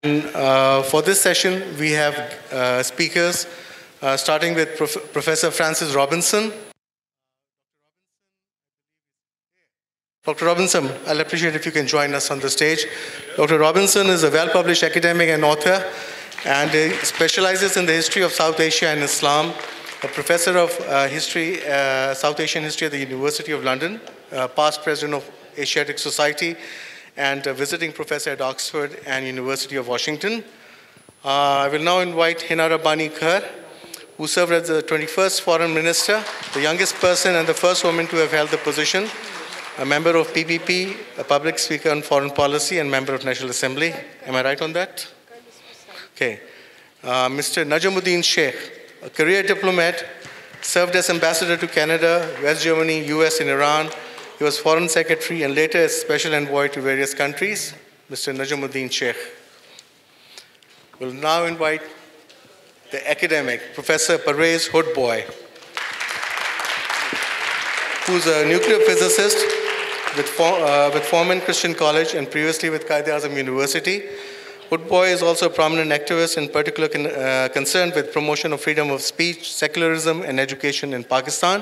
For this session, we have speakers, starting with Professor Francis Robinson. Dr. Robinson, I'll appreciate if you can join us on the stage. Dr. Robinson is a well-published academic and author, and he specializes in the history of South Asia and Islam, a professor of South Asian history at the University of London, past president of Asiatic Society, and a visiting professor at Oxford and University of Washington. I will now invite Hina Rabbani Khar, who served as the 21st Foreign Minister, the youngest person and the first woman to have held the position, a member of PPP, a public speaker on foreign policy, and member of National Assembly. Am I right on that? Okay. Mr. Najmuddin Shaikh, a career diplomat, served as ambassador to Canada, West Germany, US, and Iran. He was foreign secretary and later as special envoy to various countries. Mr. Najmuddin Shaikh. We'll now invite the academic, Professor Pervez Hoodbhoy, who's a nuclear physicist with Foreman Christian College and previously with Quaid-e-Azam University. Hoodbhoy is also a prominent activist, in particular concerned with promotion of freedom of speech, secularism, and education in Pakistan.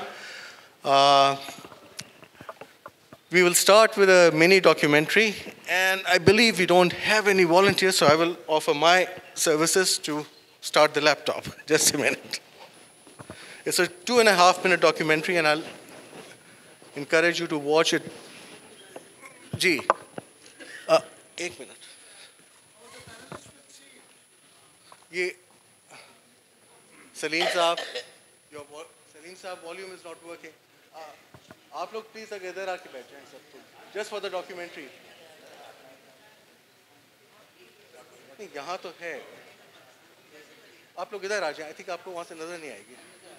We will start with a mini documentary, and I believe we don't have any volunteers, so I will offer my services to start the laptop. Just a minute. It's a 2.5-minute documentary, and I'll encourage you to watch it. Ji, 1 minute. Ye, Salim Saab, Salim Saab, volume is not working. आप लोग please अगर इधर आके बैठ जाएं सब, just for the documentary. नहीं, यहाँ तो है. आप लोग इधर आ जाएं. आई थिंक आपको वहाँ से नजर नहीं आएगी.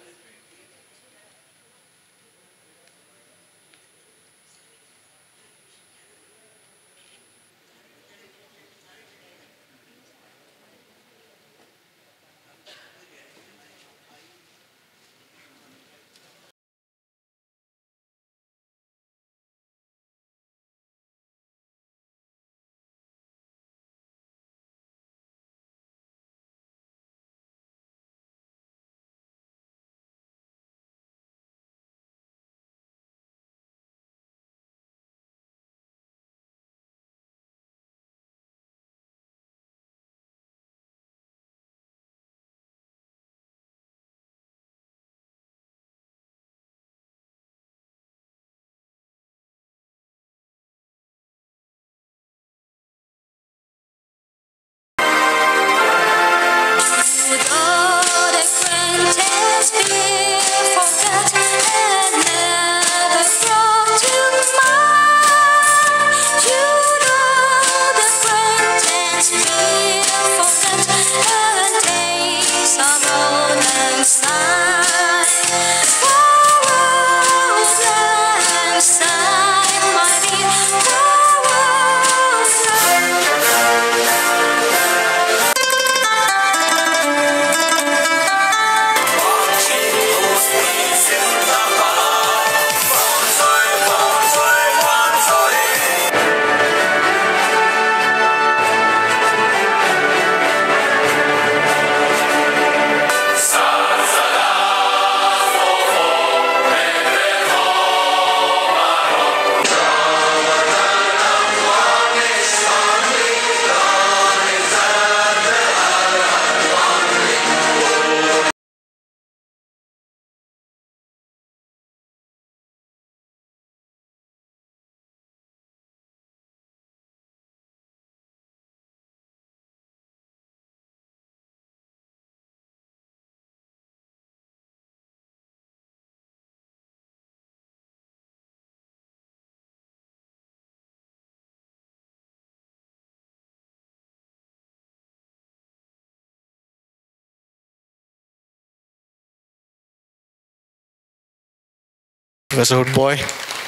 Professor Hoodbhoy.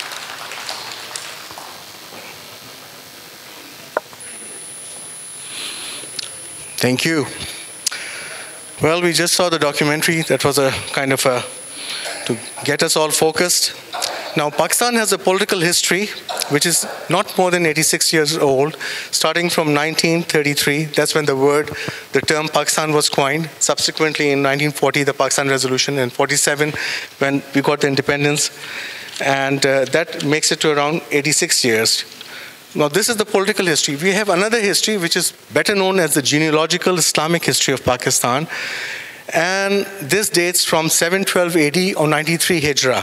Thank you. Well, we just saw the documentary. That was a kind of to get us all focused. Now, Pakistan has a political history which is not more than 86 years old, starting from 1933. That's when the term Pakistan was coined. Subsequently, in 1940, the Pakistan Resolution, and 47, when we got the independence. And that makes it to around 86 years. Now, this is the political history. We have another history which is better known as the genealogical Islamic history of Pakistan. And this dates from 712 AD or 93 Hijrah.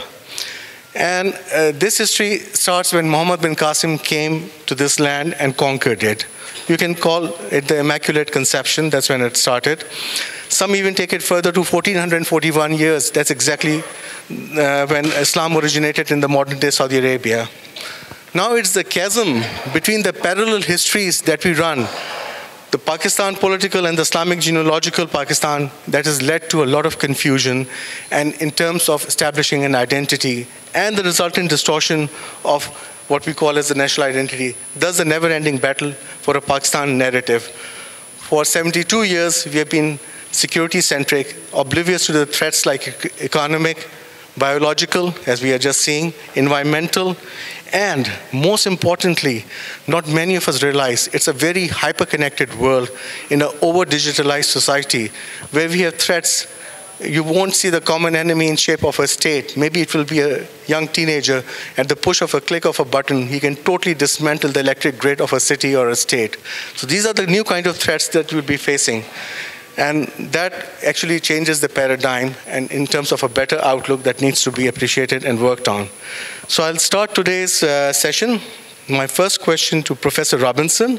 And this history starts when Muhammad bin Qasim came to this land and conquered it. You can call it the Immaculate Conception. That's when it started. Some even take it further to 1441 years. That's exactly when Islam originated in the modern-day Saudi Arabia. Now it's the chasm between the parallel histories that we run, the Pakistan political and the Islamic genealogical Pakistan, that has led to a lot of confusion and in terms of establishing an identity and the resultant distortion of what we call as the national identity, thus the never-ending battle for a Pakistan narrative. For 72 years, we have been security-centric, oblivious to the threats like economic, biological, as we are just seeing, environmental, and most importantly, not many of us realize it's a very hyper-connected world in an over-digitalized society where we have threats. You won't see the common enemy in shape of a state. Maybe it will be a young teenager. At the push of a click of a button, he can totally dismantle the electric grid of a city or a state. So these are the new kind of threats that we'll be facing. And that actually changes the paradigm and in terms of a better outlook that needs to be appreciated and worked on. So I'll start today's session. My first question to Professor Robinson,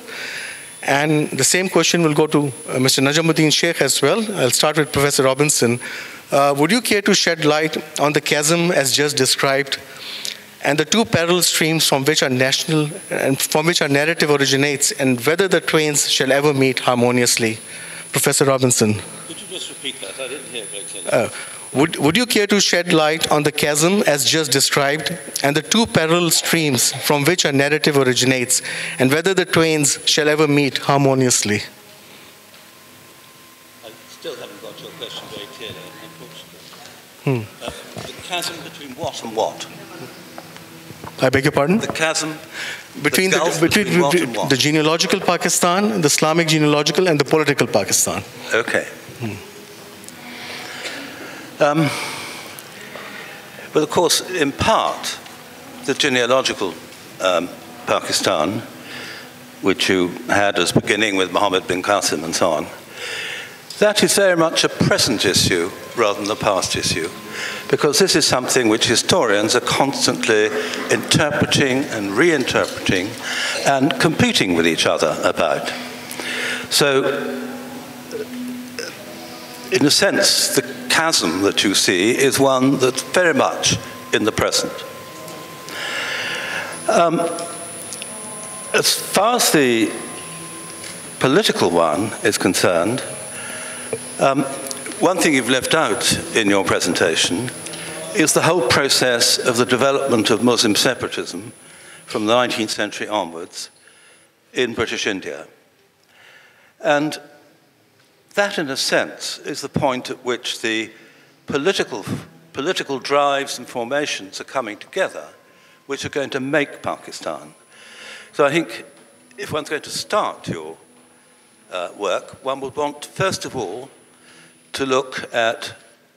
and the same question will go to Mr. Najmuddin Shaikh as well. I'll start with Professor Robinson. Would you care to shed light on the chasm as just described and the two parallel streams from which our national and from which our narrative originates, and whether the twains shall ever meet harmoniously? Professor Robinson. Could you just repeat that? I didn't hear very clearly. Would you care to shed light on the chasm as just described and the two parallel streams from which our narrative originates, and whether the twains shall ever meet harmoniously? I still haven't got your question very clearly, unfortunately. The chasm between what and what? I beg your pardon? The chasm between the genealogical Pakistan, the Islamic genealogical, and the political Pakistan. Okay. Well, of course, in part, the genealogical Pakistan, which you had as beginning with Muhammad bin Qasim and so on, that is very much a present issue rather than a past issue, because this is something which historians are constantly interpreting and reinterpreting and competing with each other about. So, in a sense, the chasm that you see is one that's very much in the present. As far as the political one is concerned, one thing you've left out in your presentation is the whole process of the development of Muslim separatism from the 19th century onwards in British India. And that, in a sense, is the point at which the political drives and formations are coming together, which are going to make Pakistan. So I think if one's going to start your work, one would want, first of all, to look at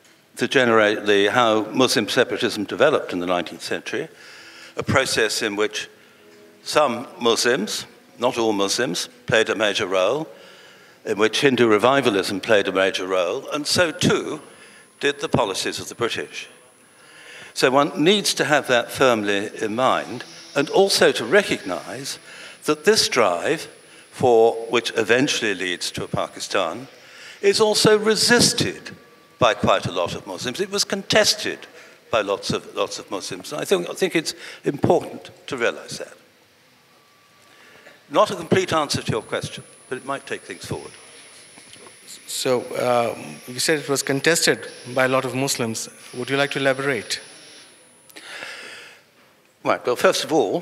how Muslim separatism developed in the 19th century, a process in which some Muslims, not all Muslims, played a major role, in which Hindu revivalism played a major role, and so too did the policies of the British. So one needs to have that firmly in mind, and also to recognize that this drive, for which eventually leads to a Pakistan, is also resisted by quite a lot of Muslims. It was contested by lots of Muslims. And I think it's important to realize that. Not a complete answer to your question, but it might take things forward. So you said it was contested by a lot of Muslims. Would you like to elaborate? Right. Well, first of all,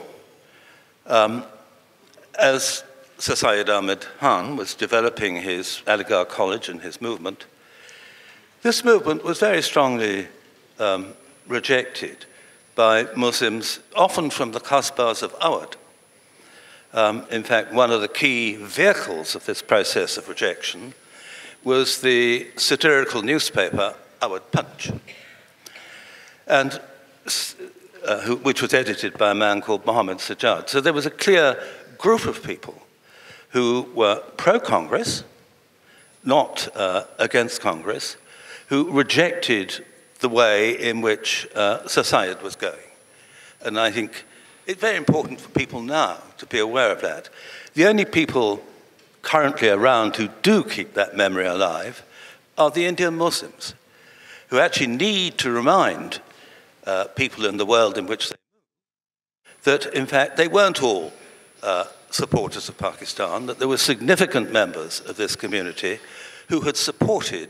as Sir Syed Ahmed Khan was developing his Aligarh College and his movement, this movement was very strongly rejected by Muslims, often from the Kasbahs of Awad. In fact, one of the key vehicles of this process of rejection was the satirical newspaper Awad Punch, and which was edited by a man called Muhammad Sajjad. So there was a clear group of people who were pro-Congress, not against Congress, who rejected the way in which Sir Syed was going. And I think it's very important for people now to be aware of that. The only people currently around who do keep that memory alive are the Indian Muslims, who actually need to remind people in the world in which they move that, in fact, they weren't all supporters of Pakistan, that there were significant members of this community who had supported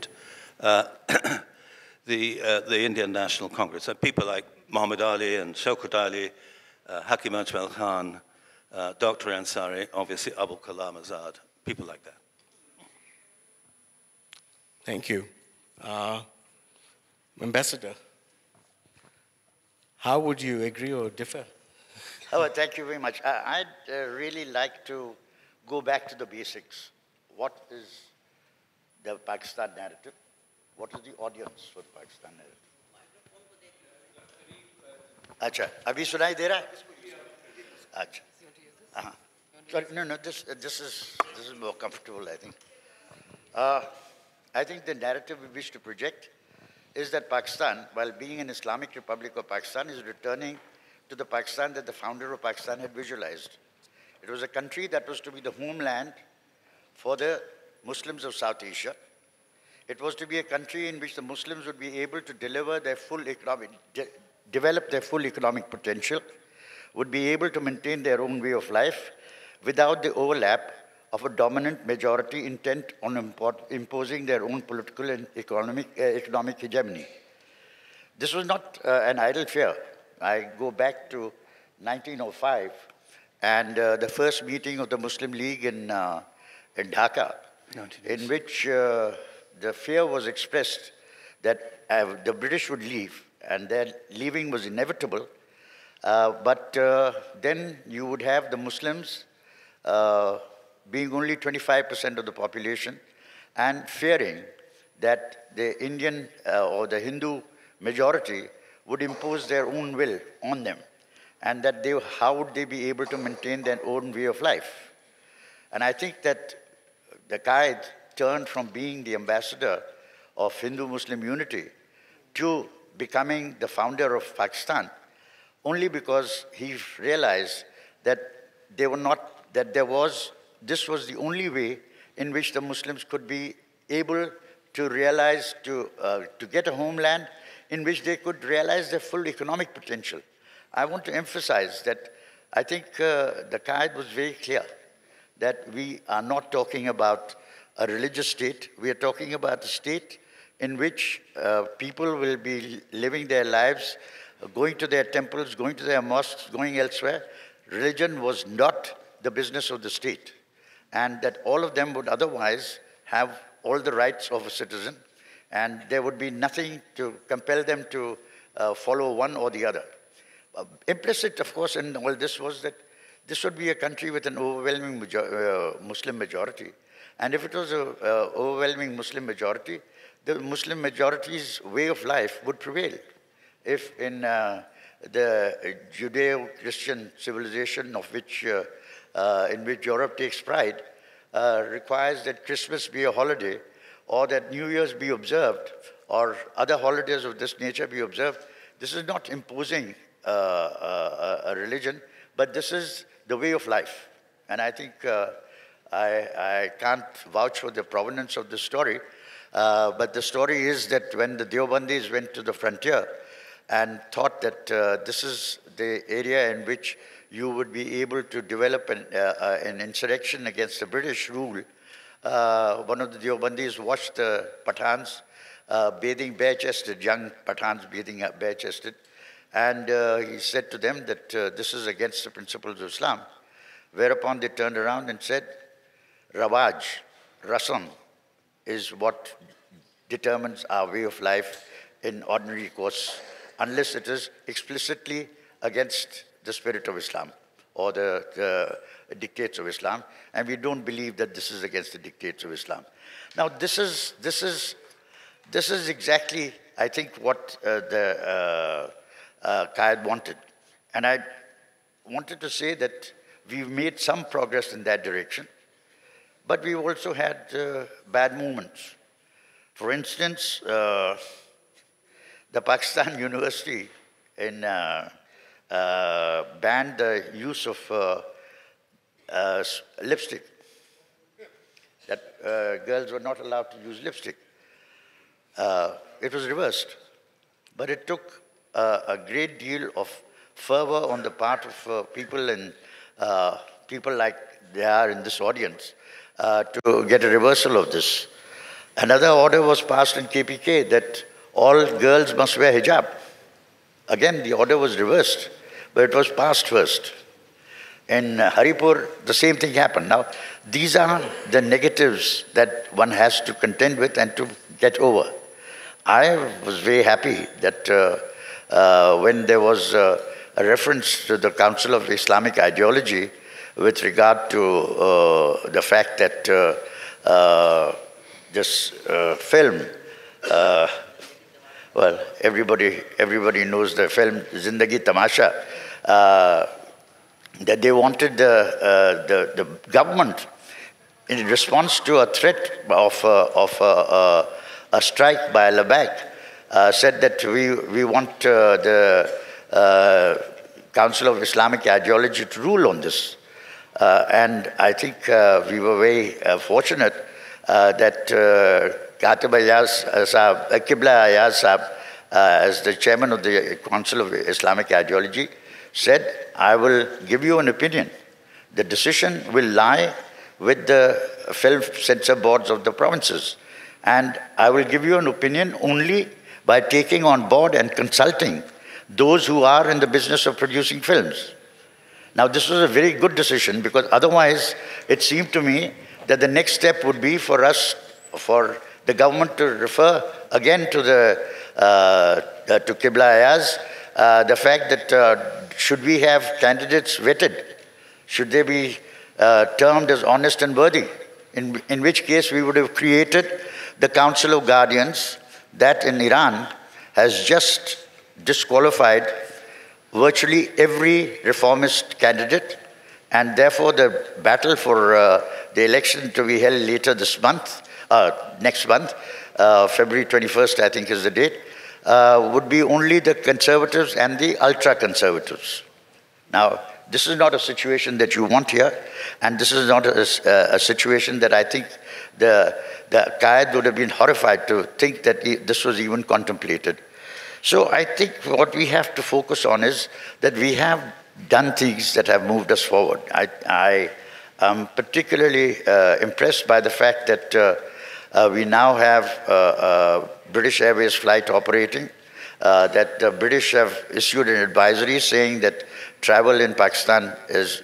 the Indian National Congress. So people like Muhammad Ali and Shaukat Ali, Hakim Ajmal Khan, Dr. Ansari, obviously Abul Kalam Azad, people like that. Thank you. Ambassador, how would you agree or differ? Oh, thank you very much. I'd really like to go back to the basics. What is the Pakistan narrative? What is the audience for the Pakistan narrative? Acha, abhi sunai de raha hai? Acha. Sorry, no, this is more comfortable, I think. I think the narrative we wish to project is that Pakistan, while being an Islamic Republic of Pakistan, is returning to the Pakistan that the founder of Pakistan had visualized. It was a country that was to be the homeland for the Muslims of South Asia. It was to be a country in which the Muslims would be able to develop their full economic potential, would be able to maintain their own way of life without the overlap of a dominant majority intent on imposing their own political and economic hegemony. This was not an idle fear. I go back to 1905 and the first meeting of the Muslim League in Dhaka, in which the fear was expressed that the British would leave, and their leaving was inevitable. But then you would have the Muslims being only 25% of the population and fearing that the Indian or the Hindu majority would impose their own will on them, and that how would they be able to maintain their own way of life. And I think that the Qaid turned from being the ambassador of Hindu-Muslim unity to becoming the founder of Pakistan only because he realized that this was the only way in which the Muslims could be able to realize, to get a homeland in which they could realize their full economic potential. I want to emphasize that I think the Qaid was very clear that we are not talking about a religious state. We are talking about a state in which people will be living their lives, going to their temples, going to their mosques, going elsewhere. Religion was not the business of the state, and that all of them would otherwise have all the rights of a citizen, and there would be nothing to compel them to follow one or the other. Implicit, of course, in all this was that this would be a country with an overwhelming Muslim majority. And if it was an overwhelming Muslim majority, the Muslim majority's way of life would prevail. If in the Judeo-Christian civilization of which, in which Europe takes pride, requires that Christmas be a holiday, or that New Year's be observed, or other holidays of this nature be observed, this is not imposing a religion, but this is the way of life. And I think I can't vouch for the provenance of the story, but the story is that when the Deobandis went to the frontier and thought that this is the area in which you would be able to develop an insurrection against the British rule, one of the Deobandis watched the Pathans bathing bare-chested, young Pathans bathing bare-chested, and he said to them that this is against the principles of Islam, whereupon they turned around and said, Rawaj, Rasam, is what determines our way of life in ordinary course unless it is explicitly against the spirit of Islam or the dictates of Islam, and we don't believe that this is against the dictates of Islam. Now, this is exactly, I think, what the Qaid wanted. And I wanted to say that we've made some progress in that direction, but we've also had bad moments. For instance, the Pakistan University banned the use of lipstick, that girls were not allowed to use lipstick. It was reversed, but it took a great deal of fervor on the part of people and people like they are in this audience to get a reversal of this. Another order was passed in KPK that all girls must wear hijab. Again, the order was reversed, but it was passed first. In Haripur, the same thing happened. Now, these are the negatives that one has to contend with and to get over. I was very happy that when there was a reference to the Council of Islamic Ideology with regard to the fact that this film, well, everybody knows the film Zindagi Tamasha, that they wanted the government, in response to a threat of a strike by Labak, said that we want the Council of Islamic Ideology to rule on this. And I think we were very fortunate that Katib Ayaz Sahab, Qibla Ayaz Sahab, as the chairman of the Council of Islamic Ideology, said, I will give you an opinion. The decision will lie with the film censor boards of the provinces. And I will give you an opinion only by taking on board and consulting those who are in the business of producing films. Now, this was a very good decision, because otherwise it seemed to me that the next step would be for us, for the government to refer again to to Qibla Ayaz, the fact that should we have candidates vetted? Should they be termed as honest and worthy? In which case we would have created the Council of Guardians that in Iran has just disqualified virtually every reformist candidate, and therefore the battle for the election to be held later this month, next month, February 21st I think is the date, would be only the conservatives and the ultra-conservatives. Now, this is not a situation that you want here, and this is not a situation that I think the Qaid would have been horrified to think that this was even contemplated. So I think what we have to focus on is that we have done things that have moved us forward. I am particularly impressed by the fact that we now have a British Airways flight operating, that the British have issued an advisory saying that travel in Pakistan is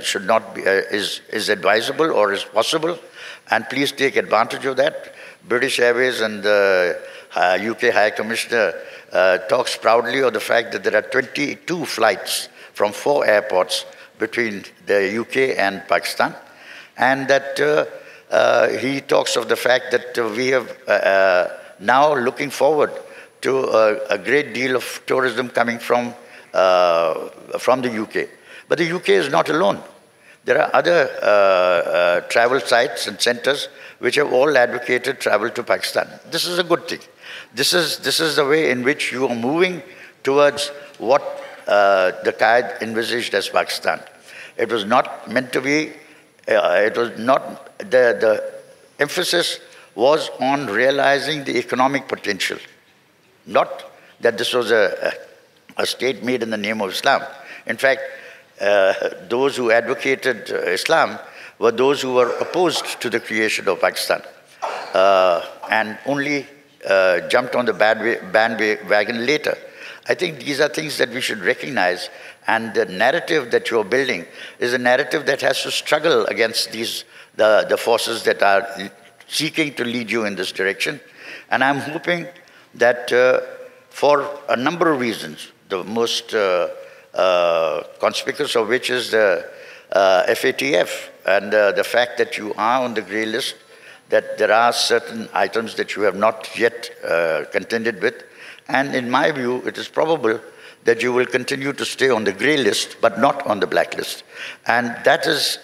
advisable or is possible, and please take advantage of that. British Airways and the UK High Commissioner talks proudly of the fact that there are 22 flights from 4 airports between the UK and Pakistan, and that he talks of the fact that we have now looking forward to a great deal of tourism coming from the UK. But the UK is not alone. There are other travel sites and centers which have all advocated travel to Pakistan. This is a good thing. This is the way in which you are moving towards what the Qaid envisaged as Pakistan. It was not meant to be, the emphasis was on realizing the economic potential, not that this was a state made in the name of Islam. In fact, those who advocated Islam were those who were opposed to the creation of Pakistan and only jumped on the bandwagon later. I think these are things that we should recognize, and the narrative that you're building is a narrative that has to struggle against the forces that are seeking to lead you in this direction. And I'm hoping that for a number of reasons. The most conspicuous of which is the FATF and the fact that you are on the grey list, that there are certain items that you have not yet contended with. And in my view, it is probable that you will continue to stay on the grey list, but not on the black list. And that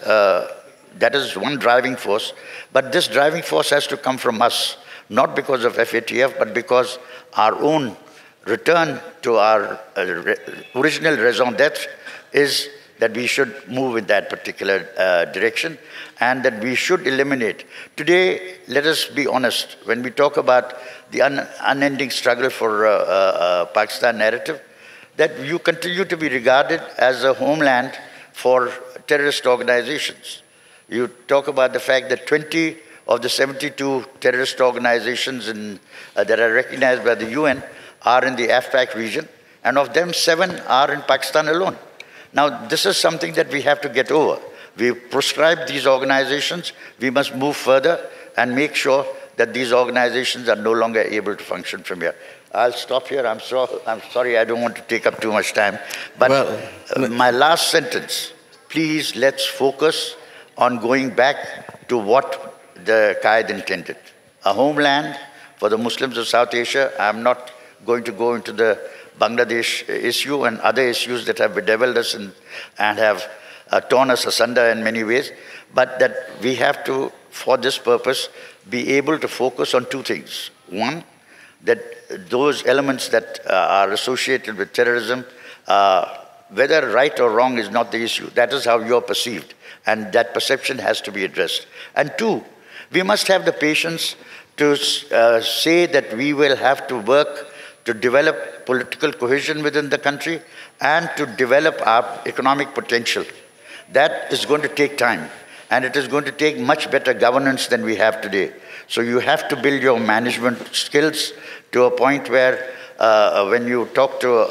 is one driving force. But this driving force has to come from us, not because of FATF, but because our own return to our original raison d'etre is that we should move in that particular direction, and that we should eliminate. Today, let us be honest, when we talk about the unending struggle for Pakistan narrative, that you continue to be regarded as a homeland for terrorist organizations. You talk about the fact that 20 of the 72 terrorist organizations that are recognized by the UN are in the AFPAC region, and of them 7 are in Pakistan alone. Now, this is something that we have to get over. We proscribed these organizations. We must move further and make sure that these organizations are no longer able to function from here. I'll stop here. I'm sorry, I don't want to take up too much time. But my last sentence, please let's focus on going back to what the Qaid intended. A homeland for the Muslims of South Asia. I'm not going to go into the Bangladesh issue and other issues that have bedeviled us and have torn us asunder in many ways, but that we have to, for this purpose, be able to focus on 2 things. One, that those elements that are associated with terrorism, whether right or wrong is not the issue. That is how you are perceived, and that perception has to be addressed. And 2, we must have the patience to say that we will have to work to develop political cohesion within the country and to develop our economic potential. That is going to take time, and it is going to take much better governance than we have today. So you have to build your management skills to a point where when you talk to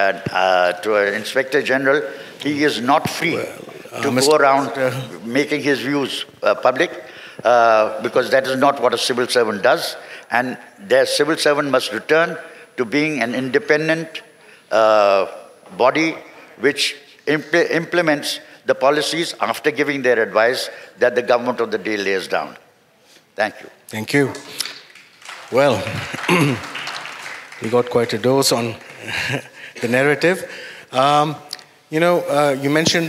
an Inspector General, he is not free to go around making his views public, because that is not what a civil servant does. And their civil servant must return to being an independent body which implements the policies after giving their advice that the government of the day lays down. Thank you. Thank you. Well, we got quite a dose on the narrative. You mentioned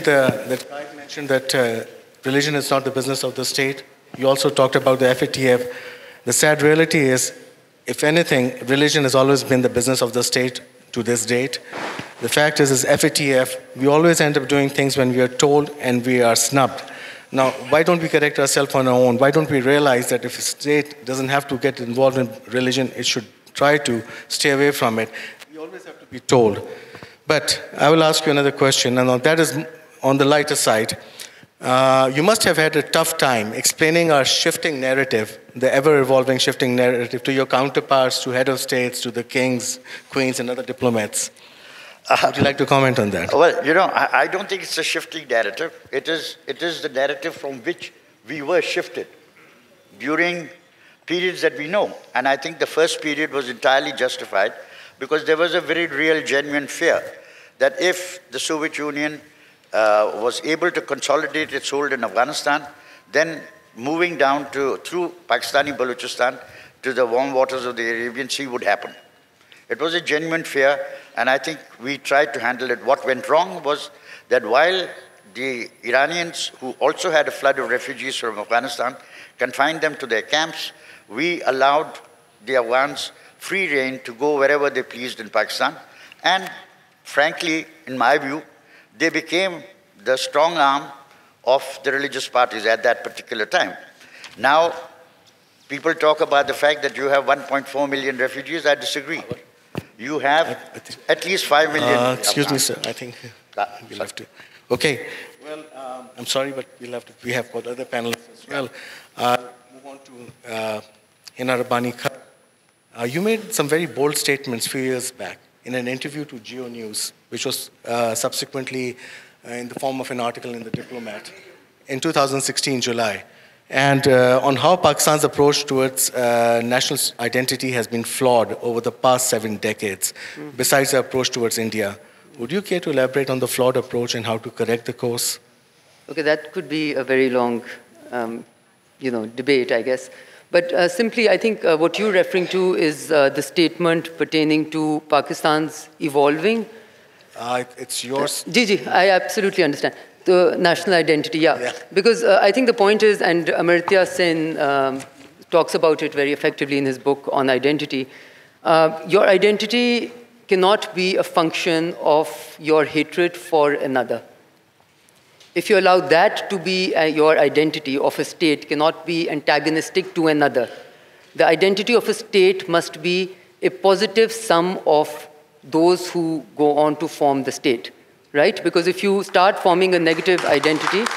that religion is not the business of the state. You also talked about the FATF. The sad reality is, if anything, religion has always been the business of the state to this date. The fact is FATF, we always end up doing things when we are told and we are snubbed. Now, why don't we correct ourselves on our own? Why don't we realize that if a state doesn't have to get involved in religion, it should try to stay away from it? We always have to be told. But I will ask you another question, and that is on the lighter side. You must have had a tough time explaining our shifting narrative, the ever-evolving shifting narrative, to your counterparts, to head of states, to the kings, queens, and other diplomats. Would you like to comment on that? Well, I don't think it's a shifting narrative. It is the narrative from which we were shifted during periods that we know. And I think the first period was entirely justified because there was a very real, genuine fear that if the Soviet Union was able to consolidate its hold in Afghanistan, then moving down through Pakistani Balochistan to the warm waters of the Arabian Sea would happen. It was a genuine fear, and I think we tried to handle it. What went wrong was that while the Iranians, who also had a flood of refugees from Afghanistan, confined them to their camps, we allowed the Afghans free rein to go wherever they pleased in Pakistan. And frankly, in my view, they became the strong arm of the religious parties at that particular time. Now, people talk about the fact that you have 1.4 million refugees. I disagree. You have at least 5 million. Excuse me, sir. I think we'll have to. Okay. Well, I'm sorry, but we have got other panelists as well. Move on to Hina Rabbani Khar. You made some very bold statements a few years back in an interview to Geo News, which was subsequently in the form of an article in The Diplomat in 2016, July. and on how Pakistan's approach towards national identity has been flawed over the past 7 decades, besides the approach towards India. Would you care to elaborate on the flawed approach and how to correct the course? Okay, that could be a very long, debate, I guess. But simply, I think what you're referring to is the statement pertaining to Pakistan's evolving. It's yours. Gigi, I absolutely understand. The national identity, yeah. Because I think the point is, and Amartya Sen talks about it very effectively in his book on identity, your identity cannot be a function of your hatred for another. If you allow that to be your identity of a state, cannot be antagonistic to another. The identity of a state must be a positive sum of those who go on to form the state. Right? Because if you start forming a negative identity,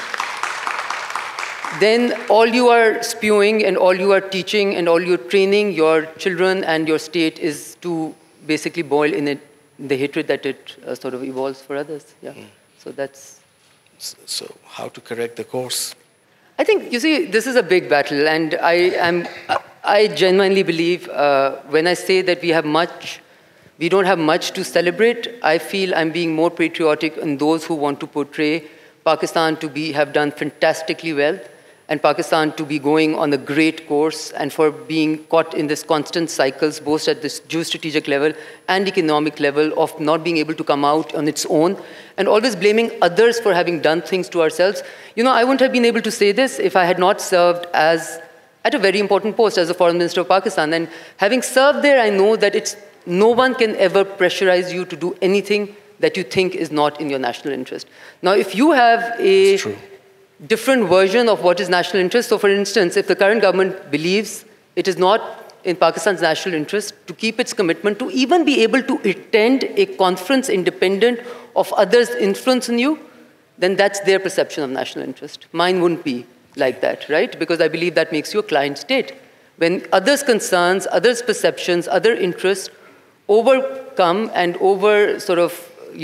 then all you are spewing and all you are teaching and all you're training your children and your state is to basically boil in it the hatred that it sort of evolves for others. Yeah. So that's... So how to correct the course? I think, you see, this is a big battle, and I genuinely believe when I say that we don't have much to celebrate, I feel I'm being more patriotic in those who want to portray Pakistan to have done fantastically well, and Pakistan to be going on a great course, and for being caught in this constant cycles, both at this geostrategic level and economic level, of not being able to come out on its own, and always blaming others for having done things to ourselves. I wouldn't have been able to say this if I had not served at a very important post as the Foreign Minister of Pakistan. And having served there, I know that no one can ever pressurize you to do anything that you think is not in your national interest. Now, if you have a different version of what is national interest, so for instance, if the current government believes it is not in Pakistan's national interest to keep its commitment to even be able to attend a conference independent of others' influence on you, then that's their perception of national interest. Mine wouldn't be like that, right? Because I believe that makes you a client state. When others' concerns, others' perceptions, other interests overcome and over sort of,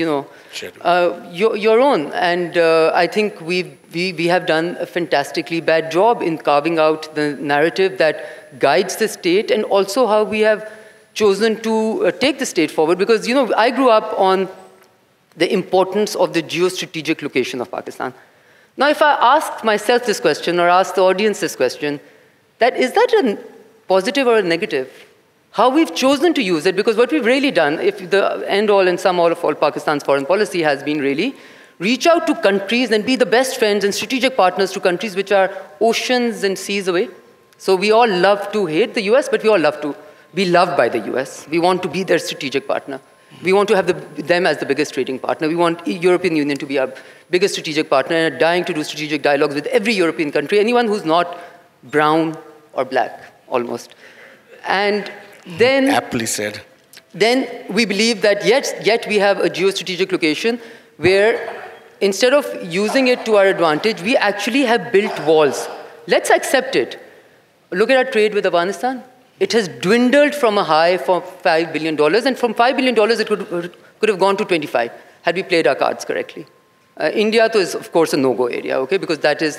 your own. And I think we have done a fantastically bad job in carving out the narrative that guides the state, and also how we have chosen to take the state forward. Because, I grew up on the importance of the geostrategic location of Pakistan. Now, if I ask myself this question, or ask the audience this question, is that a positive or a negative? How we've chosen to use it, because what we've really done, if the end all and sum all of all Pakistan's foreign policy has been really reach out to countries and be the best friends and strategic partners to countries which are oceans and seas away. So we all love to hate the US, but we all love to be loved by the US. We want to be their strategic partner. We want to have them as the biggest trading partner. We want European Union to be our biggest strategic partner, and are dying to do strategic dialogues with every European country, anyone who's not brown or black, almost. And then, aptly said. Then we believe that yet we have a geostrategic location where instead of using it to our advantage, we actually have built walls. Let's accept it. Look at our trade with Afghanistan. It has dwindled from a high for $5 billion, and from $5 billion it could have gone to 25 had we played our cards correctly. India is, of course, a no-go area, okay, because that is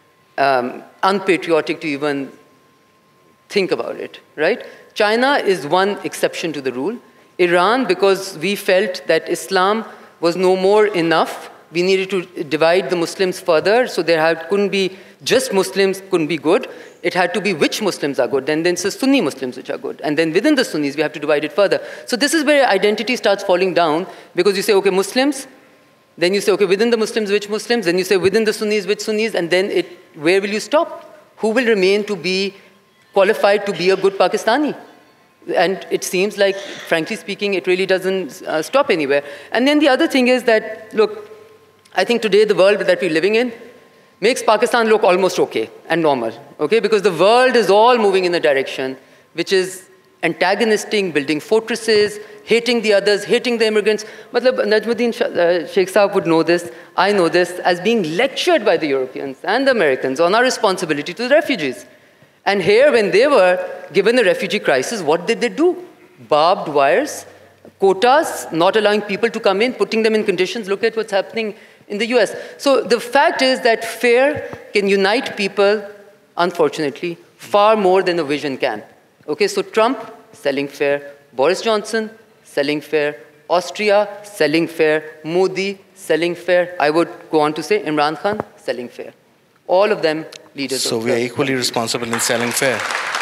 unpatriotic to even think about it, right? China is one exception to the rule. Iran, because we felt that Islam was no more enough, we needed to divide the Muslims further, so couldn't be just Muslims couldn't be good. It had to be which Muslims are good, and then it's the Sunni Muslims which are good. And then within the Sunnis, we have to divide it further. So this is where identity starts falling down, because you say, okay, Muslims, then you say, okay, within the Muslims, which Muslims? Then you say, within the Sunnis, which Sunnis? And then where will you stop? Who will remain to be qualified to be a good Pakistani? And it seems like, frankly speaking, it really doesn't stop anywhere. And then the other thing is that, look, I think today the world that we're living in makes Pakistan look almost okay and normal, okay? Because the world is all moving in a direction which is antagonistic, building fortresses, hating the others, hating the immigrants. Matlab, Najmuddin Sheikh Sahab would know this, I know this, as being lectured by the Europeans and the Americans on our responsibility to the refugees. And here, when they were given a refugee crisis, what did they do? Barbed wires, quotas, not allowing people to come in, putting them in conditions. Look at what's happening in the US. So the fact is that fear can unite people unfortunately, far more than a vision can. Okay, so Trump, selling fair. Boris Johnson, selling fair. Austria, selling fair. Modi, selling fair. I would go on to say Imran Khan, selling fair. All of them leaders. So we are equally responsible in selling fair.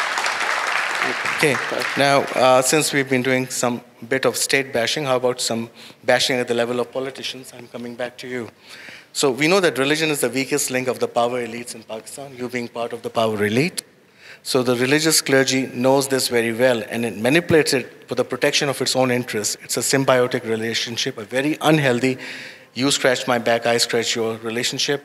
Okay, now since we've been doing some bit of state bashing, how about some bashing at the level of politicians? I'm coming back to you. So we know that religion is the weakest link of the power elites in Pakistan, you being part of the power elite. So the religious clergy knows this very well, and it manipulates it for the protection of its own interests. It's a symbiotic relationship, a very unhealthy, you scratch my back, I scratch your relationship.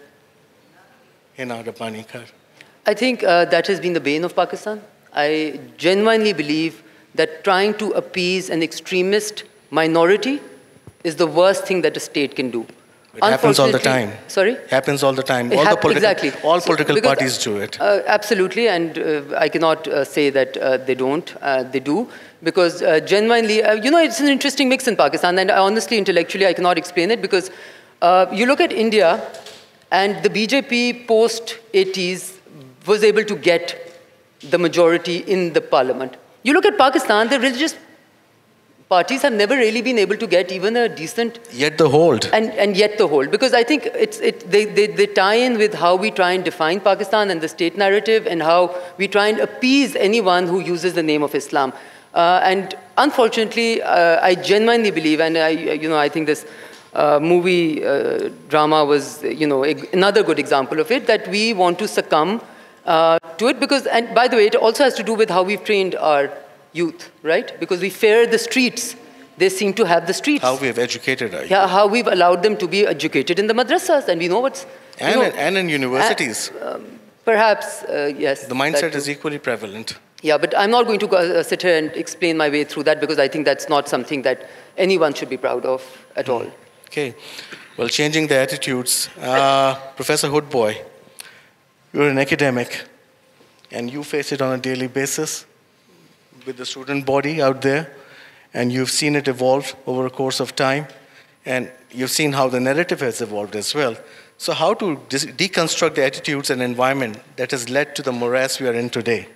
Hina, Rabbani, Khar. I think that has been the bane of Pakistan. I genuinely believe that trying to appease an extremist minority is the worst thing that a state can do. It happens all the time. Sorry? Happens all the time. Exactly. All political parties do it. Absolutely, and I cannot say that they don't. They do, because genuinely, it's an interesting mix in Pakistan, and honestly, intellectually, I cannot explain it, because you look at India, and the BJP post-80s was able to get the majority in the parliament. You look at Pakistan, the religious parties have never really been able to get even a decent... Yet the hold. And yet the hold. Because I think they tie in with how we try and define Pakistan and the state narrative, and how we try and appease anyone who uses the name of Islam. And unfortunately, I genuinely believe, and I think this movie drama was another good example of it, that we want to succumb to it, because, and by the way, it also has to do with how we've trained our youth, right? Because we fear the streets. They seem to have the streets. How we've educated our youth. Yeah, how we've allowed them to be educated in the madrasas, and we know what's... And in universities. Perhaps, yes. The mindset is equally prevalent. Yeah, but I'm not going to sit here and explain my way through that, because I think that's not something that anyone should be proud of at all. Okay. Well, changing the attitudes. Professor Hoodbhoy, you're an academic, and you face it on a daily basis with the student body out there, and you've seen it evolve over a course of time, and you've seen how the narrative has evolved as well. So how to deconstruct the attitudes and environment that has led to the morass we are in today?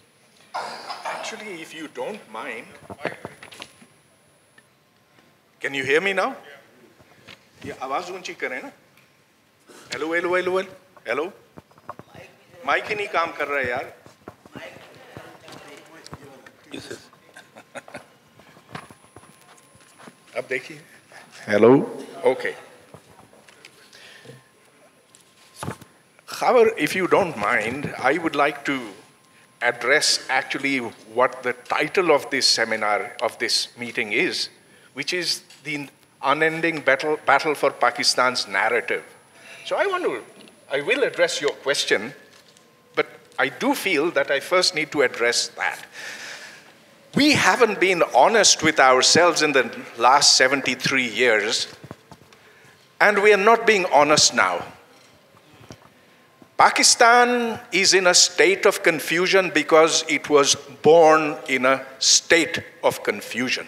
Actually, if you don't mind, can you hear me now? Yeah, आवाज ऊंची करें ना? Hello, hello, hello, hello. Mike ही नहीं काम कर रहा है यार. अब देखिए. Hello. Okay. Khawar, if you don't mind, I would like to address actually what the title of this seminar, of this meeting is, which is the unending battle for Pakistan's narrative. So I will address your question, but I do feel that I first need to address that. We haven't been honest with ourselves in the last 73 years, and we are not being honest now. Pakistan is in a state of confusion because it was born in a state of confusion.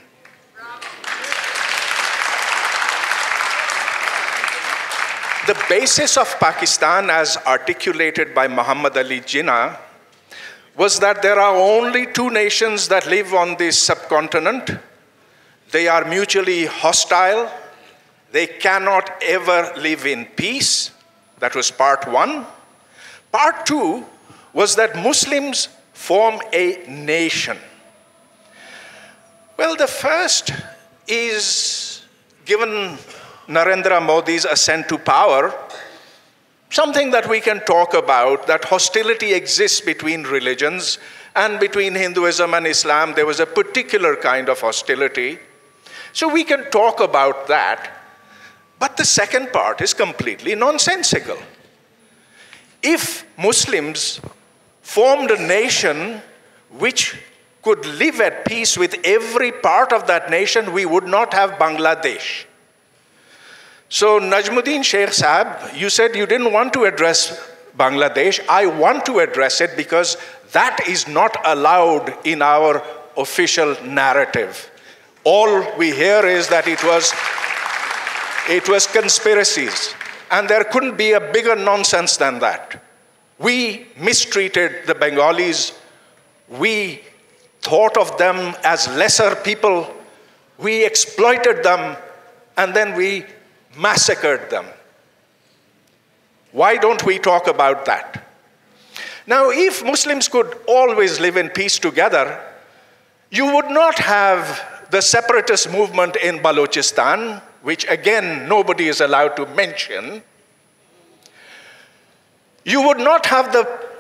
The basis of Pakistan, as articulated by Muhammad Ali Jinnah, was that there are only two nations that live on this subcontinent. They are mutually hostile. They cannot ever live in peace. That was part one. Part two was that Muslims form a nation. Well, the first is, given Narendra Modi's ascent to power, something that we can talk about, that hostility exists between religions, and between Hinduism and Islam, there was a particular kind of hostility. So we can talk about that. But the second part is completely nonsensical. If Muslims formed a nation which could live at peace with every part of that nation, we would not have Bangladesh. So Najmuddin Sheikh Sahab, you said you didn't want to address Bangladesh. I want to address it because that is not allowed in our official narrative. All we hear is that it was conspiracies. And there couldn't be a bigger nonsense than that. We mistreated the Bengalis. We thought of them as lesser people. We exploited them, and then we massacred them. Why don't we talk about that? Now, if Muslims could always live in peace together, you would not have the separatist movement in Balochistan, which again, nobody is allowed to mention. You would not have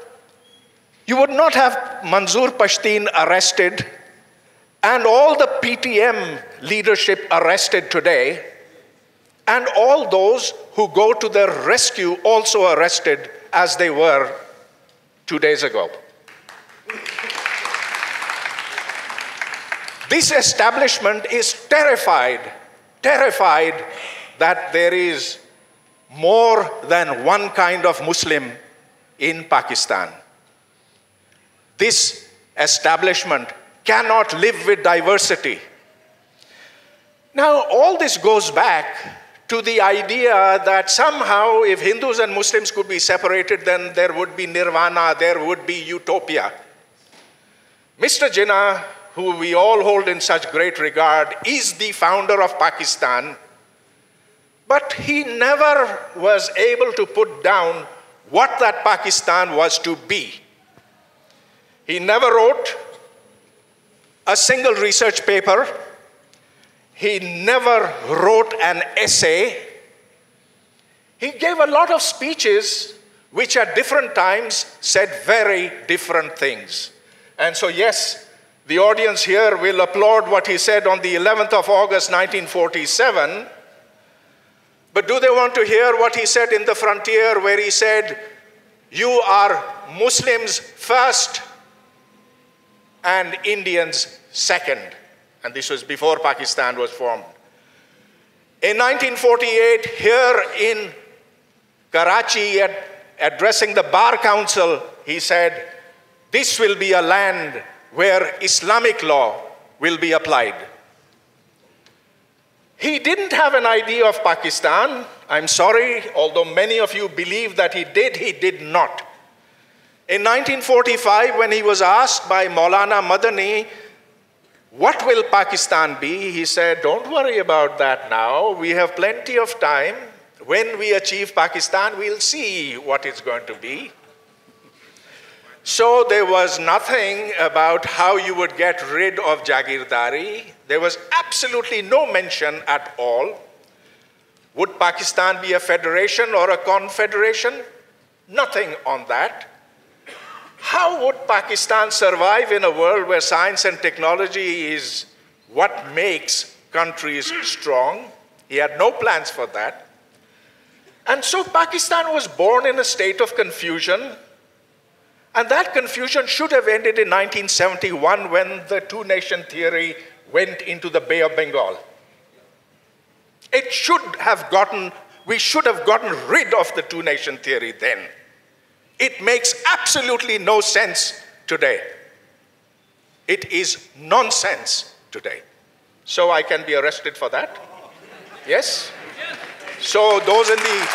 Manzoor Pashtun arrested and all the PTM leadership arrested today, and all those who go to their rescue also arrested as they were 2 days ago. This establishment is terrified that there is more than one kind of Muslim in Pakistan. This establishment cannot live with diversity. Now, all this goes back to the idea that somehow if Hindus and Muslims could be separated, then there would be nirvana, there would be utopia. Mr. Jinnah, who we all hold in such great regard, is the founder of Pakistan, but he never was able to put down what that Pakistan was to be. He never wrote a single research paper. He never wrote an essay. He gave a lot of speeches which at different times said very different things. And so yes, the audience here will applaud what he said on the 11th of August, 1947. But do they want to hear what he said in the frontier, where he said, "You are Muslims first and Indians second"? And this was before Pakistan was formed. In 1948, here in Karachi, addressing the Bar Council, he said, "This will be a land where Islamic law will be applied." He didn't have an idea of Pakistan. I'm sorry, although many of you believe that he did not. In 1945, when he was asked by Maulana Madani, "What will Pakistan be?" he said, "Don't worry about that now. We have plenty of time. When we achieve Pakistan, we'll see what it's going to be." So there was nothing about how you would get rid of Jagirdari. There was absolutely no mention at all. Would Pakistan be a federation or a confederation? Nothing on that. How would Pakistan survive in a world where science and technology is what makes countries strong? He had no plans for that. And so Pakistan was born in a state of confusion. And that confusion should have ended in 1971 when the two-nation theory went into the Bay of Bengal. We should have gotten rid of the two-nation theory then. It makes absolutely no sense today. It is nonsense today. So I can be arrested for that? Yes? So those in the...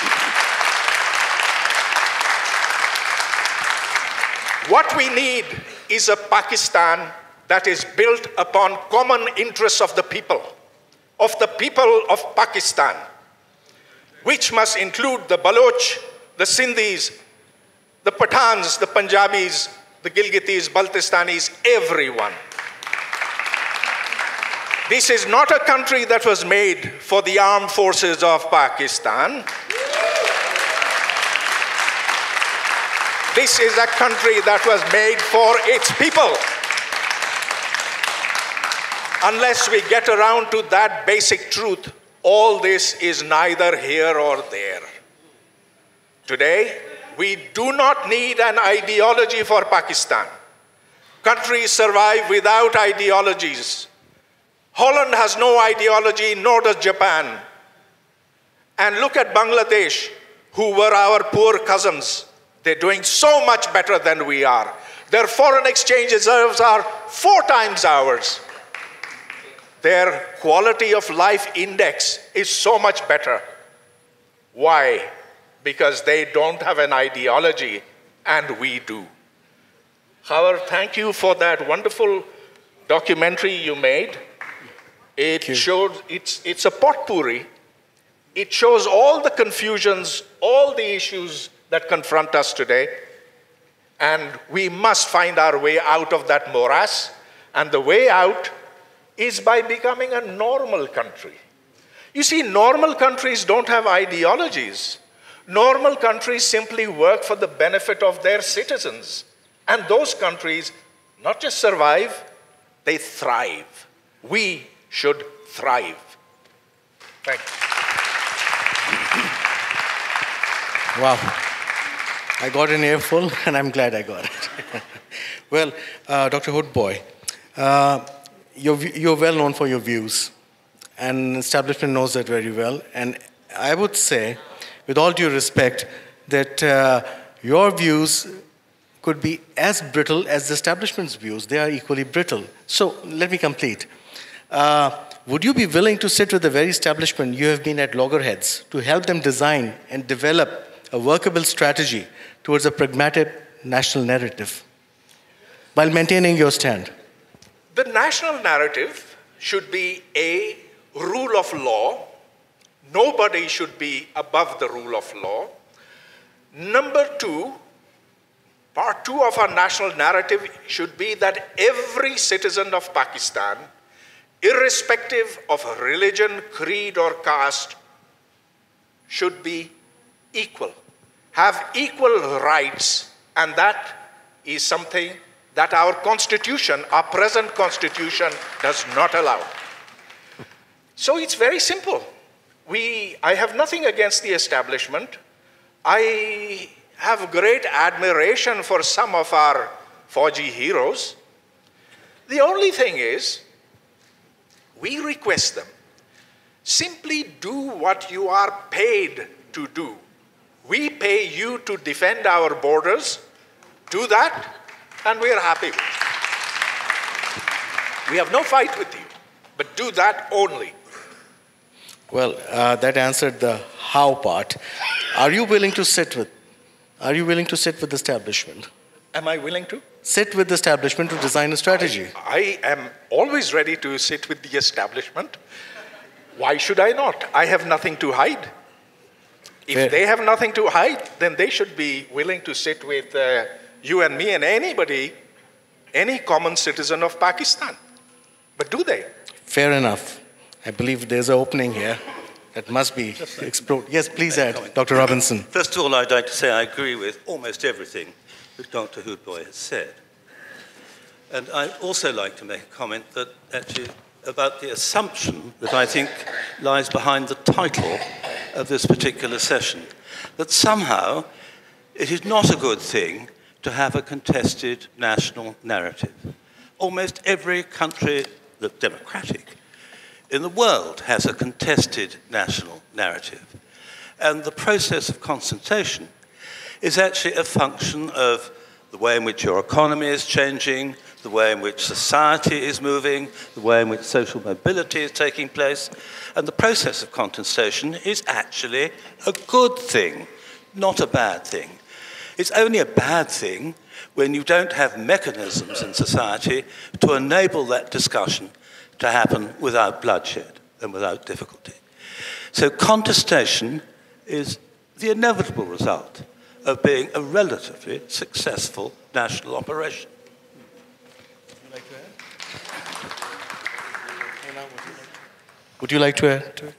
What we need is a Pakistan that is built upon common interests of the people of Pakistan, which must include the Baloch, the Sindhis, the Pathans, the Punjabis, the Gilgitis, Baltistanis, everyone. This is not a country that was made for the armed forces of Pakistan. This is a country that was made for its people. Unless we get around to that basic truth, all this is neither here or there. Today, we do not need an ideology for Pakistan. Countries survive without ideologies. Holland has no ideology, nor does Japan. And look at Bangladesh, who were our poor cousins. They're doing so much better than we are. Their foreign exchange reserves are 4 times ours. Their quality of life index is so much better. Why? because they don't have an ideology and we do. Khawar, thank you for that wonderful documentary you made. It showed, it's a potpourri. It shows all the confusions, all the issues that confront us today. And we must find our way out of that morass. And the way out is by becoming a normal country. You see, normal countries don't have ideologies. Normal countries simply work for the benefit of their citizens. And those countries not just survive, they thrive. We should thrive. Thank you. Wow. I got an earful, and I'm glad I got it. Well, Dr. Hoodbhoy, you're well known for your views, and establishment knows that very well. And I would say, with all due respect, that your views could be as brittle as the establishment's views. They are equally brittle. So let me complete. Would you be willing to sit with the very establishment you have been at loggerheads to help them design and develop a workable strategy towards a pragmatic national narrative while maintaining your stand? The national narrative should be a rule of law. Nobody should be above the rule of law. Number two, part two of our national narrative should be that every citizen of Pakistan, irrespective of religion, creed, or caste, should be equal, have equal rights, and that is something that our constitution, our present constitution, does not allow. So it's very simple. I have nothing against the establishment. I have great admiration for some of our Fauji heroes. The only thing is, we request them, simply do what you are paid to do. We pay you to defend our borders. Do that, and we are happy. We have no fight with you, but do that only. Well, that answered the how part. Are you willing to sit with the establishment? Am I willing to? Sit with the establishment to design a strategy. I am always ready to sit with the establishment. Why should I not? I have nothing to hide. If they have nothing to hide, then they should be willing to sit with you and me and anybody, any common citizen of Pakistan. But do they? Fair enough. I believe there's an opening here that must be explored. Yes, please add, Dr. Robinson. First of all, I'd like to say I agree with almost everything that Dr. Hoodbhoy has said. And I'd also like to make a comment that actually about the assumption that I think lies behind the title of this particular session, that somehow it is not a good thing to have a contested national narrative. Almost every country that's democratic in the world has a contested national narrative. And the process of consultation is actually a function of the way in which your economy is changing, the way in which society is moving, the way in which social mobility is taking place. And the process of contestation is actually a good thing, not a bad thing. It's only a bad thing when you don't have mechanisms in society to enable that discussion to happen without bloodshed and without difficulty. So contestation is the inevitable result of being a relatively successful national operation. Would you like to add to it?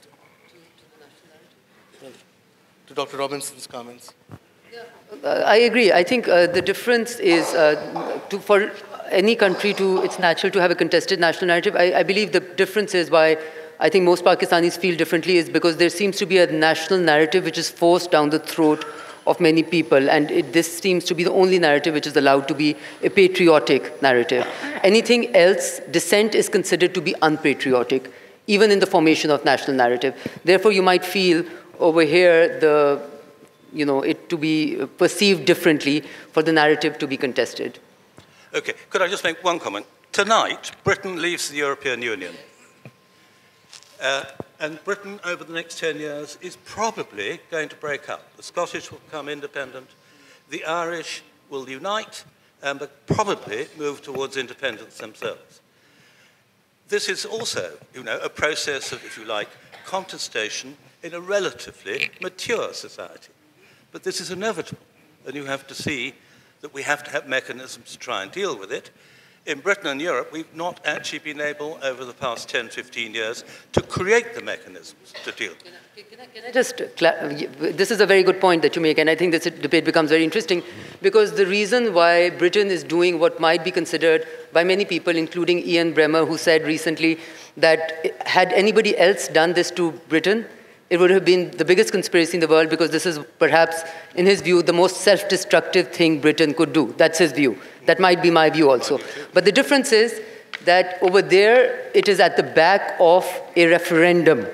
To Dr. Robinson's comments? I agree. I think the difference is for any country it's natural to have a contested national narrative. I believe the difference is why I think most Pakistanis feel differently is because there seems to be a national narrative which is forced down the throat of many people, and this seems to be the only narrative which is allowed to be a patriotic narrative. Anything else, dissent is considered to be unpatriotic, even in the formation of national narrative. Therefore, you might feel over here it to be perceived differently for the narrative to be contested. Okay, could I just make one comment? Tonight, Britain leaves the European Union. And Britain, over the next 10 years, is probably going to break up. The Scottish will become independent, the Irish will unite, but probably move towards independence themselves. This is also, a process of, if you like, contestation in a relatively mature society. But this is inevitable, and you have to see that we have to have mechanisms to try and deal with it. In Britain and Europe, we've not actually been able, over the past 10, 15 years, to create the mechanisms to deal with it. Can I just, this is a very good point that you make, and I think this debate becomes very interesting, because the reason why Britain is doing what might be considered by many people, including Ian Bremmer, who said recently that had anybody else done this to Britain, it would have been the biggest conspiracy in the world, because this is perhaps, in his view, the most self-destructive thing Britain could do. That's his view. That might be my view also. But the difference is that over there, it is at the back of a referendum.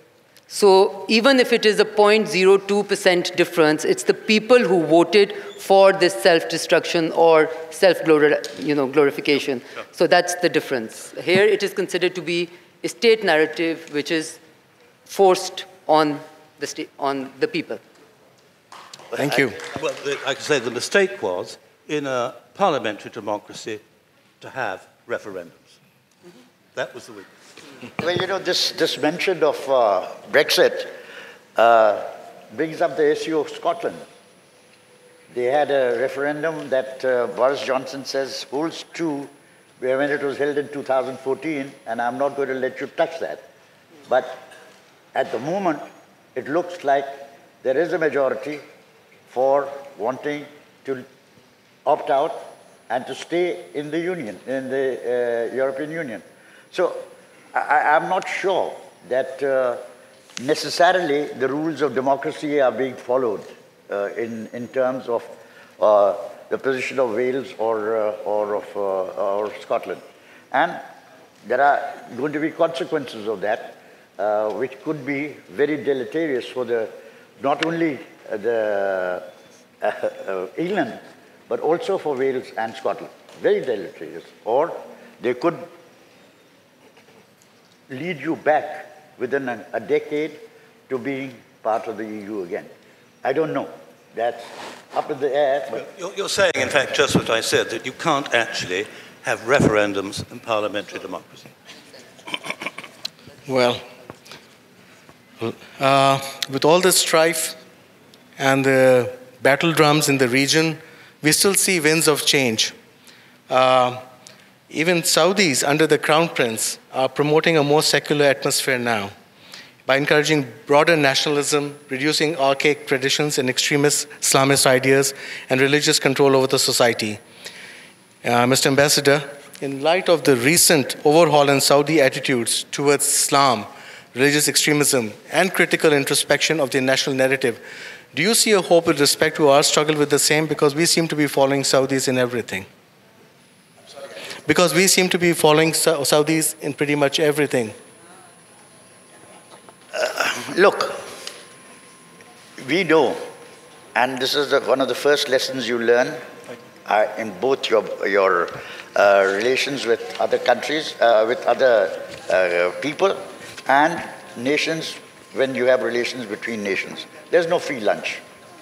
So even if it is a 0.02% difference, it's the people who voted for this self-destruction or self-glorification. So that's the difference. Here, it is considered to be a state narrative which is forced on the people. Thank you. Well, I can say the mistake was, in a parliamentary democracy, to have referendums. That was the weakness. Well, this mention of Brexit brings up the issue of Scotland. They had a referendum that Boris Johnson says holds true when it was held in 2014, and I'm not going to let you touch that. But at the moment, it looks like there is a majority for wanting to opt out and to stay in the Union, in the European Union. So I'm not sure that necessarily the rules of democracy are being followed in terms of the position of Wales or Scotland. And there are going to be consequences of that, which could be very deleterious for not only England, but also for Wales and Scotland. Very deleterious. Or they could lead you back within a decade to being part of the EU again. I don't know. That's up in the air. But You're saying, in fact, just what I said, that you can't actually have referendums in parliamentary democracy. Well, with all the strife and the battle drums in the region, we still see winds of change. Even Saudis under the Crown Prince are promoting a more secular atmosphere now by encouraging broader nationalism, reducing archaic traditions and extremist Islamist ideas, and religious control over the society. Mr. Ambassador, in light of the recent overhaul in Saudi attitudes towards Islam, religious extremism, and critical introspection of the national narrative, do you see a hope with respect to our struggle with the same? Because we seem to be following Saudis in everything. Because we seem to be following Saudis in pretty much everything. Look, we know, and this is one of the first lessons you learn in both your relations with other countries, with other people, and nations, when you have relations between nations. There's no free lunch.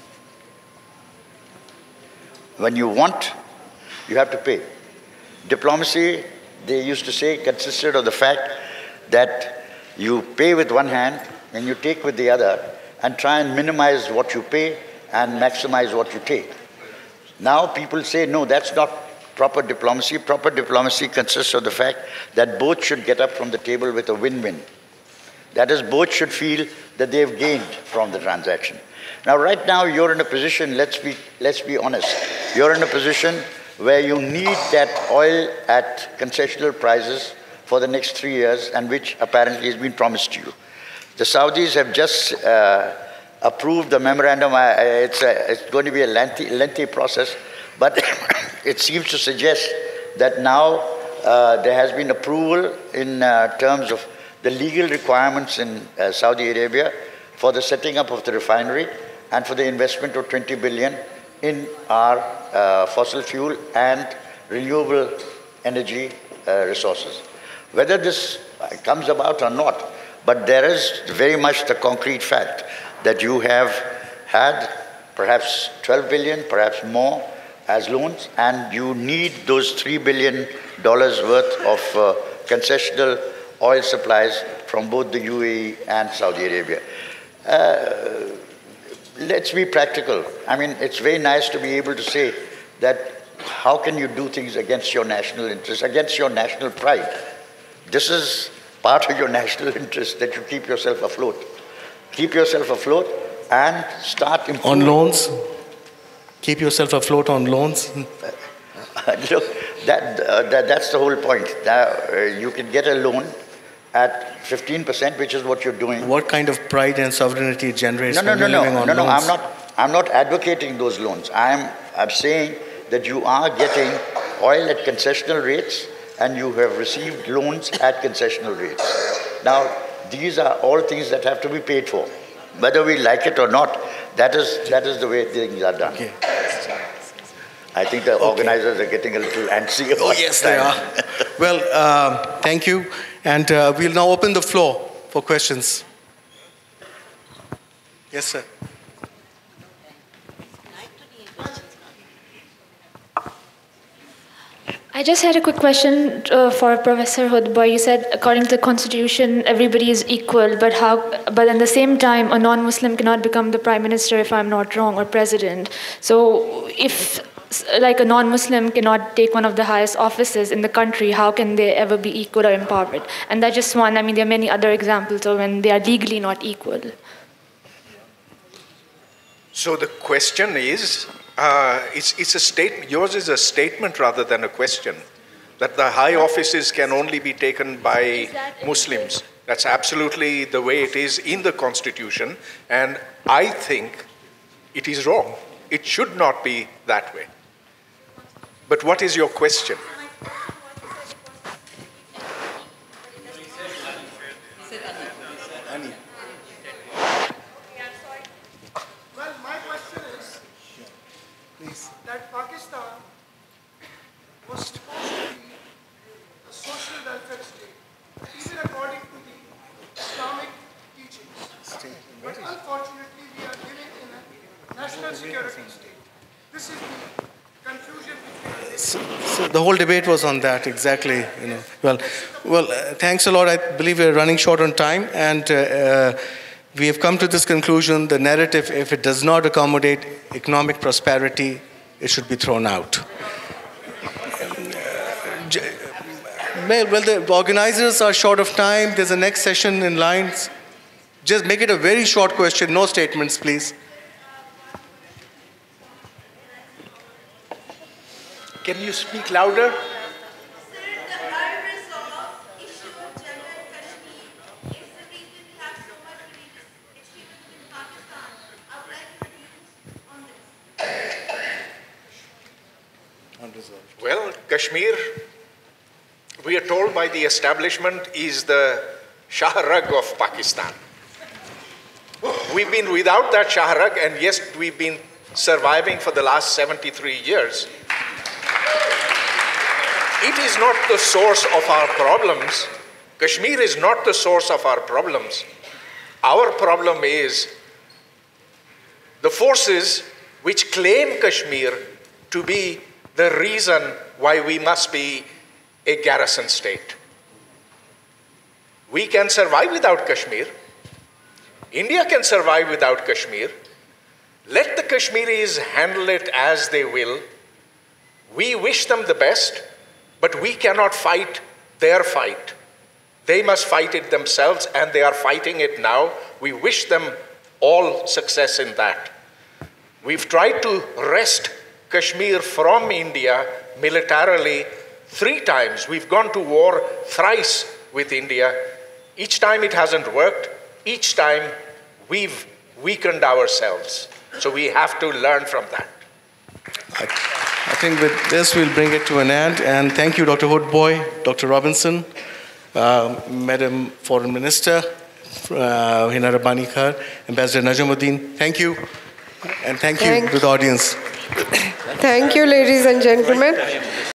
When you want, you have to pay. Diplomacy, they used to say, consisted of the fact that you pay with one hand and you take with the other and try and minimize what you pay and maximize what you take. Now people say, no, that's not proper diplomacy. Proper diplomacy consists of the fact that both should get up from the table with a win-win. That is, both should feel that they've gained from the transaction. Now, right now, you're in a position, let's be honest, you're in a position where you need that oil at concessional prices for the next 3 years, and which apparently has been promised to you. The Saudis have just approved the memorandum. It's going to be a lengthy process, but it seems to suggest that now there has been approval in terms of the legal requirements in Saudi Arabia for the setting up of the refinery and for the investment of 20 billion in our fossil fuel and renewable energy resources. Whether this comes about or not, But there is very much the concrete fact that you have had perhaps 12 billion, perhaps more as loans, and you need those $3 billion worth of concessional oil supplies from both the UAE and Saudi Arabia. Let's be practical. I mean, it's very nice to be able to say that how can you do things against your national interest, against your national pride? This is part of your national interest, that you keep yourself afloat. Keep yourself afloat and start improving. On loans? Keep yourself afloat on loans? Look, that's the whole point. You can get a loan at 15%, which is what you're doing. What kind of pride and sovereignty it generates No, when you're living on loans? I'm not advocating those loans. I'm saying that you are getting oil at concessional rates and you have received loans at concessional rates. Now, these are all things that have to be paid for. Whether we like it or not, that is the way things are done. Okay. I think the organizers are getting a little antsy about Oh, yes, they are. Well, thank you. And we'll now open the floor for questions. Yes, sir. I just had a quick question for Professor Hoodbhoy. You said, according to the Constitution, everybody is equal, but at the same time, a non-Muslim cannot become the Prime Minister, if I'm not wrong, or President. So if like a non-Muslim cannot take one of the highest offices in the country, how can they ever be equal or empowered? And that's just one. I mean, there are many other examples of when they are legally not equal. So the question is, it's a statement. Yours is a statement rather than a question, that the high offices can only be taken by Muslims. That's absolutely the way it is in the Constitution, and I think it is wrong. It should not be that way. But what is your question? Well, my question is that Pakistan was supposed to be a social welfare state, even according to the Islamic teachings. But unfortunately, we are living in a national security state. This is the confusion which we are living. So the whole debate was on that, exactly. Well, thanks a lot. I believe we're running short on time, and we have come to this conclusion: the narrative, if it does not accommodate economic prosperity, it should be thrown out. Well, the organizers are short of time. There's a next session in line. Just make it a very short question, no statements, please. Can you speak louder? Well, Kashmir, we are told by the establishment, is the Shahrag of Pakistan. We've been without that Shahrag, and yes, we've been surviving for the last 73 years. It is not the source of our problems. Kashmir is not the source of our problems. Our problem is the forces which claim Kashmir to be the reason why we must be a garrison state. We can survive without Kashmir. India can survive without Kashmir. Let the Kashmiris handle it as they will. We wish them the best, but we cannot fight their fight. They must fight it themselves, and they are fighting it now. We wish them all success in that. We've tried to wrest Kashmir from India militarily 3 times. We've gone to war thrice with India. Each time it hasn't worked. Each time we've weakened ourselves. So we have to learn from that. I think with this we'll bring it to an end. And thank you, Dr. Hoodbhoy, Dr. Robinson, Madam Foreign Minister, Hina Rabbani Khar, Ambassador Najmuddin. Thank you. And thank you to the audience. Thank you, ladies and gentlemen.